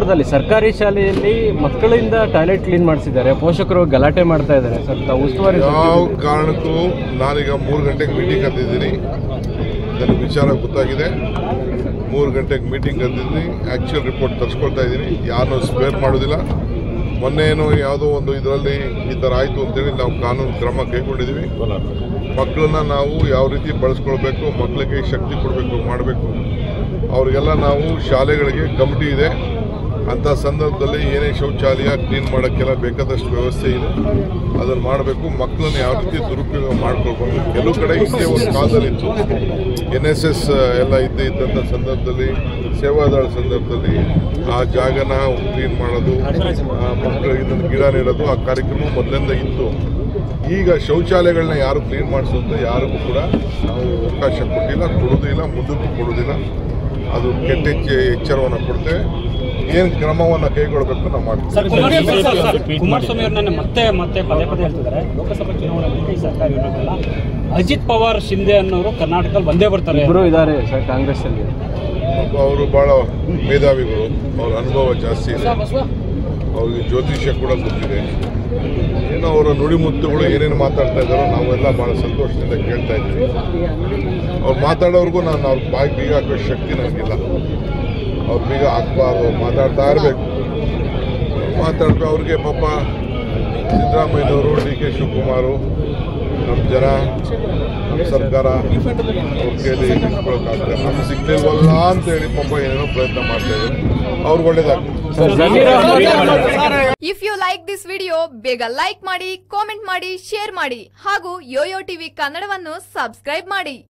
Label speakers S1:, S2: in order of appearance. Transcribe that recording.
S1: ಶಿವಮೊಗ್ಗದಲ್ಲಿ ಸರ್ಕಾರಿ ಶಾಲೆಯಲ್ಲಿ ಮಕ್ಕಳಿಂದ ಟಾಯ್ಲೆಟ್ ಕ್ಲೀನ್ ಮಾಡಿಸಿದ್ದಾರೆ, ಪೋಷಕರು ಗಲಾಟೆ ಮಾಡ್ತಾ ಇದ್ದಾರೆ ಸರ್. ತಾವು ಉಸ್ತುವಾರಿ
S2: ಯಾವ ಕಾರಣಕ್ಕೂ ನಾನೀಗ 3 ಗಂಟೆಗೆ ಮೀಟಿಂಗ್ ಕರೆದಿದ್ದೀನಿ. ನನಗೆ ವಿಚಾರ ಗೊತ್ತಾಗಿದೆ. 3 ಗಂಟೆಗೆ ಮೀಟಿಂಗ್ ಕರೆದಿದ್ದೀನಿ. ಆ್ಯಕ್ಚುಯಲ್ ರಿಪೋರ್ಟ್ ತರಿಸ್ಕೊಳ್ತಾ ಇದ್ದೀನಿ. ಯಾರನ್ನೂ ಸ್ಪೇರ್ ಮಾಡೋದಿಲ್ಲ. ಮೊನ್ನೇನೋ ಯಾವುದೋ ಒಂದು ಇದರಲ್ಲಿ ಈ ಥರ ಆಯಿತು ಅಂತೇಳಿ ನಾವು ಕಾನೂನು ಕ್ರಮ ಕೈಗೊಂಡಿದ್ದೀವಿ. ಮಕ್ಕಳನ್ನ ನಾವು ಯಾವ ರೀತಿ ಬಳಸ್ಕೊಳ್ಬೇಕು, ಮಕ್ಕಳಿಗೆ ಶಕ್ತಿ ಕೊಡಬೇಕು, ಮಾಡಬೇಕು. ಅವರಿಗೆಲ್ಲ ನಾವು ಶಾಲೆಗಳಿಗೆ ಕಮಿಟಿ ಇದೆ. ಅಂಥ ಸಂದರ್ಭದಲ್ಲಿ ಏನೇ ಶೌಚಾಲಯ ಕ್ಲೀನ್ ಮಾಡೋಕ್ಕೆಲ್ಲ ಬೇಕಾದಷ್ಟು ವ್ಯವಸ್ಥೆ ಇದೆ, ಅದನ್ನು ಮಾಡಬೇಕು. ಮಕ್ಕಳನ್ನ ಯಾವ ರೀತಿ ದುರುಪಯೋಗ ಮಾಡ್ಕೊಳ್ಬಾರ್ದು. ಕೆಲವು ಕಡೆ ಹಿಂದೆ ಒಂದು ಕಾಲದಲ್ಲಿತ್ತು, NSS ಎಲ್ಲ ಇದ್ದಂಥ ಸಂದರ್ಭದಲ್ಲಿ, ಸೇವಾದಾಳ ಸಂದರ್ಭದಲ್ಲಿ ಆ ಜಾಗನ ಕ್ಲೀನ್ ಮಾಡೋದು, ಮಕ್ಕಳಿಗೆ ಗಿಡ ನೆಡೋದು, ಆ ಕಾರ್ಯಕ್ರಮ ಮೊದಲಿಂದ ಇತ್ತು. ಈಗ ಶೌಚಾಲಯಗಳನ್ನ ಯಾರು ಕ್ಲೀನ್ ಮಾಡಿಸೋದು ಯಾರಿಗೂ ಕೂಡ ನಾವು ಅವಕಾಶ ಕೊಟ್ಟಿಲ್ಲ, ಕೊಡೋದಿಲ್ಲ, ಮುಂದಕ್ಕೂ ಕೊಡೋದಿಲ್ಲ. ಅದು ಕೆಟ್ಟ ಎಚ್ಚರವನ್ನು ಕೊಡ್ತೇವೆ. ಏನು ಕ್ರಮವನ್ನು ಕೈಗೊಳ್ಳಬೇಕು ನಾವು ಮಾಡ್ತೀವಿ.
S3: ಕುಮಾರಸ್ವಾಮಿ ಅವ್ರನ್ನ ಮತ್ತೆ ಪದೇ ಹೇಳ್ತಿದ್ದಾರೆ, ಲೋಕಸಭಾ ಚುನಾವಣೆ ಸರ್ಕಾರಿ ಅಜಿತ್ ಪವಾರ್ ಶಿಂದೆ ಅನ್ನೋರು ಕರ್ನಾಟಕದಲ್ಲಿ ಬಂದೇ ಬರ್ತಾರೆ.
S1: ಇಬ್ಬರು ಇದ್ದಾರೆ ಸರ್ ಕಾಂಗ್ರೆಸ್ ಅಲ್ಲಿ.
S2: ಅವರು ಬಹಳ ಮೇಧಾವಿಗಳು, ಅವ್ರ ಅನುಭವ ಜಾಸ್ತಿ ಇದೆ, ಅವ್ರಿಗೆ ಜ್ಯೋತಿಷ್ಯ ಕೂಡ ಗೊತ್ತಿದೆ. ಏನೋ ಅವರ ನುಡಿಮುತ್ತುಗಳು ಏನೇನು ಮಾತಾಡ್ತಾ ಇದ್ದಾರೋ ನಾವೆಲ್ಲ ಭಾಳ ಸಂತೋಷದಿಂದ ಕೇಳ್ತಾ ಇದ್ದೀವಿ. ಅವ್ರು ಮಾತಾಡೋರ್ಗೂ ನಾನು ಅವ್ರ ಬಾಯಿ ಬೀಗ ಹಾಕೋ ಶಕ್ತಿ ನನಗಿಲ್ಲ. ಅವ್ರು ಬೀಗ ಹಾಕ್ಬಾರ್ದು, ಅವ್ರು ಮಾತಾಡ್ತಾ ಇರಬೇಕು. ಮಾತಾಡ್ಬೇಕು. ಅವ್ರಿಗೆ ಪಾಪ ಸಿದ್ದರಾಮಯ್ಯನವರು, DK ಶಿವಕುಮಾರು, ನಮ್ಮ ಜನ, ನಮ್ಮ ಸರ್ಕಾರ ಅವ್ರ ಕೈಲಿ ನಿಂತ್ಕೊಳ್ಳೋಕ್ಕಾಗ್ತದೆ. ನಮ್ಗೆ ಸಿಗ್ಲಿಲ್ವಲ್ಲ ಅಂತೇಳಿ ಪಾಪ ಏನೇನೋ ಪ್ರಯತ್ನ ಮಾಡ್ತಾ ಇದ್ದಾರೆ. ಅವ್ರಿಗೆ ಒಳ್ಳೇದಾಗ್ತದೆ.
S4: If you like this video ಬೇಗ ಲೈಕ್ ಮಾಡಿ, ಕಾಮೆಂಟ್ ಮಾಡಿ, ಶೇರ್ ಮಾಡಿ ಹಾಗೂ ಯೋಯೋ ಟಿವಿ ಕನ್ನಡವನ್ನು ಸಬ್ಸ್ಕ್ರೈಬ್ ಮಾಡಿ.